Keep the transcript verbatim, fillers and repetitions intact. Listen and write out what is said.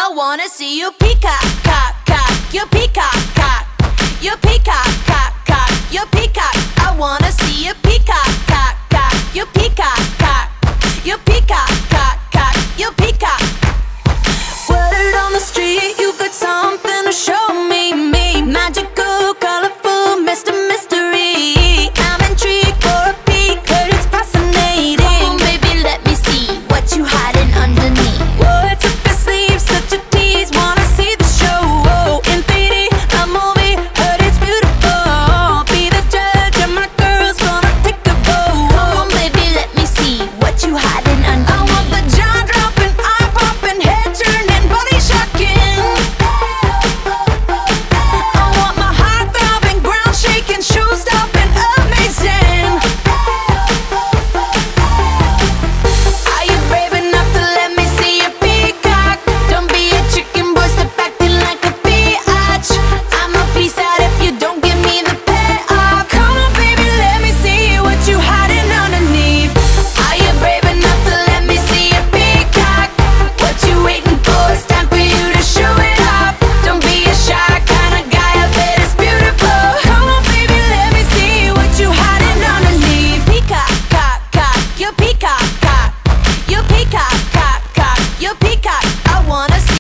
I wanna see you peacock, cock, cock. You peacock, cock. You peacock, cock, cock. You peacock. I wanna see you peacock, cock, cock. You peacock, cock. You peacock, cock, cock. You peacock.